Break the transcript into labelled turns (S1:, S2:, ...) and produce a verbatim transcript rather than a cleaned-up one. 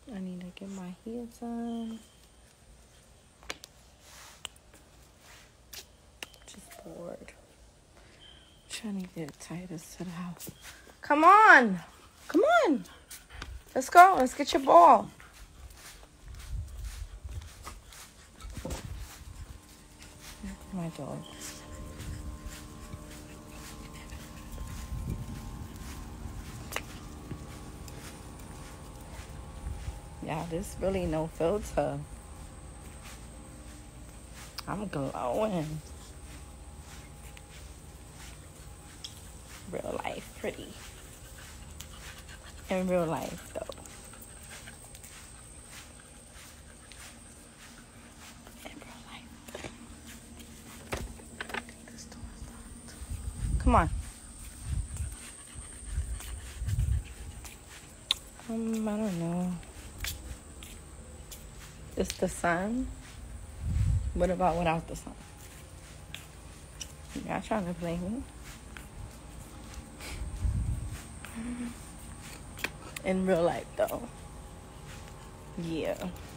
S1: I need to get my hair done. Just bored. Trying to get Titus to the house. Come on. Come on. Let's go. Let's get your ball. My dog. Yeah, this really no filter. I'm glowing. Real life, pretty. In real life, though. In real life. This door is locked. Come on. Um, I don't know. It's the sun. What about without the sun? Y'all trying to play me? In real life, though. Yeah.